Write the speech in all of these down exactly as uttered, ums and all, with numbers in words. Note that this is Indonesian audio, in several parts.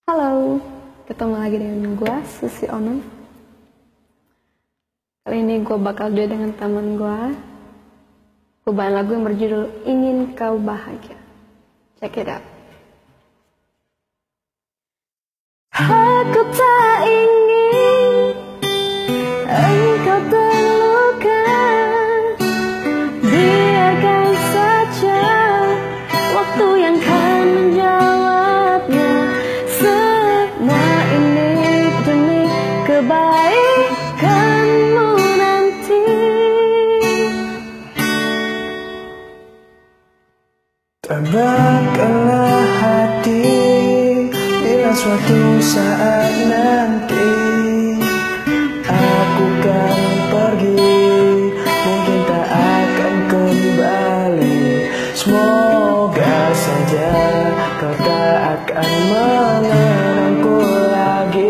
Halo, ketemu lagi dengan gue, Susi Onom. Kali ini gue bakal duet dengan teman gue. Gue bawain lagu yang berjudul Ingin Kau Bahagia. Check it out. Aku tak ingin engkau terluka, biarkan saja waktu yang kan menjawabnya. Semua ini demi kebaikanmu nanti. Terbangkanlah hati bila suatu saat nanti aku kan pergi, mungkin tak akan kembali. Semoga saja kau tak akan mengenangku lagi.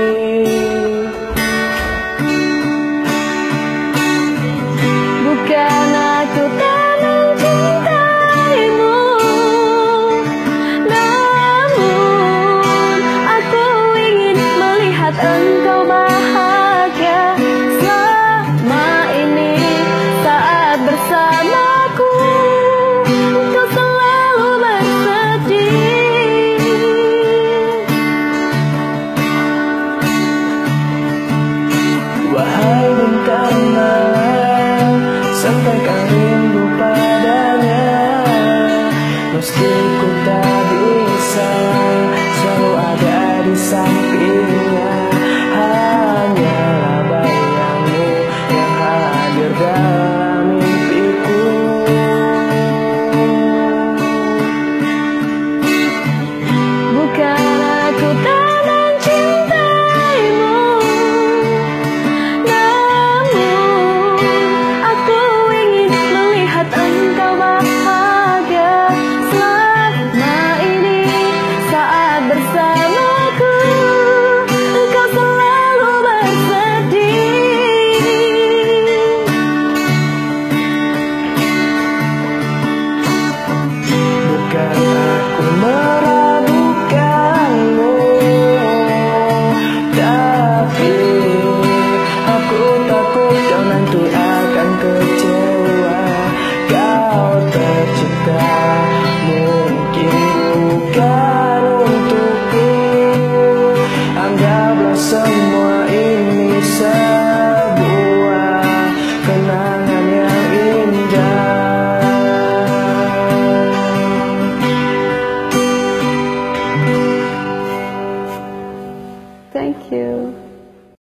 Bukan aku tak mencintaimu, namun aku ingin melihat engkau bahagia selama ini. Saat bersamaku, engkau selalu bersedih. Wahai bintang malam, sampaikan rindu padanya. Meski ku tak bisa selalu ada di sampingnya, hanyalah bayangmu yang hadir dalam mimpiku. Bukan aku tak mencintaimu, namun aku ingin melihat engkau bahagia selama ini. Saat bersamaku, engkau selalu bersedih. Bukan aku meragukanmu, tapi aku takut kau nanti akan kecewa. Kau tercipta mungkin bukan untukku. Anggaplah semua ini sebuah kenangan yang indah. Thank you.